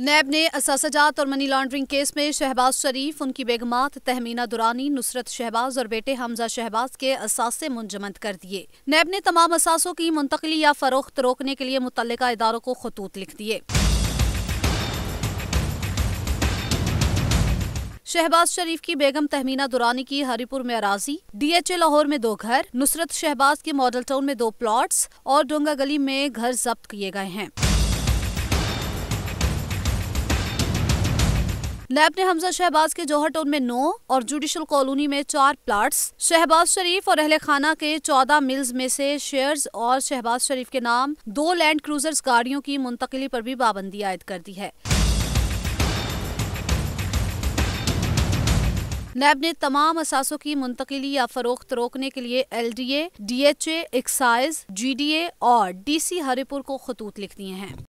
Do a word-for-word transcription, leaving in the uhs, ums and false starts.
नैब ने असासाजात और money laundering case में शहबाज शरीफ, उनकी बेगमात तहमीना दुरानी, नुसरत शहबाज और बेटे हमजा शहबाज के असासे मुंजमद कर दिए। नैब ने तमाम असासों की मुंतकली या फरोख्त रोकने के लिए मुतल्लिका इदारों को खतूत लिख दिए। शहबाज शरीफ की बेगम तहमीना दुरानी की हरिपुर में अराजी, डीएचए लाहौर में दो घर, नुसरत शहबाज की मॉडल टाउन में दो प्लॉट्स और डोंगा गली में घर जब्त किए गए हैं। नैब ने हमजा शहबाज के जौहर टाउन में नौ और जुडिशल कॉलोनी में चार प्लाट्स, शहबाज शरीफ और अहले खाना के चौदह मिल्स में से शेयर्स और शहबाज शरीफ के नाम दो लैंड क्रूजर्स गाड़ियों की मुंतकिली पर भी पाबंदी आयद कर दी है। नैब ने तमाम असासों की मुंतकिली या फरोख्त रोकने के लिए एलडीए, डीएचए, एक्साइज, जीडीए और डीसी हरिपुर को खतूत लिख दिए हैं।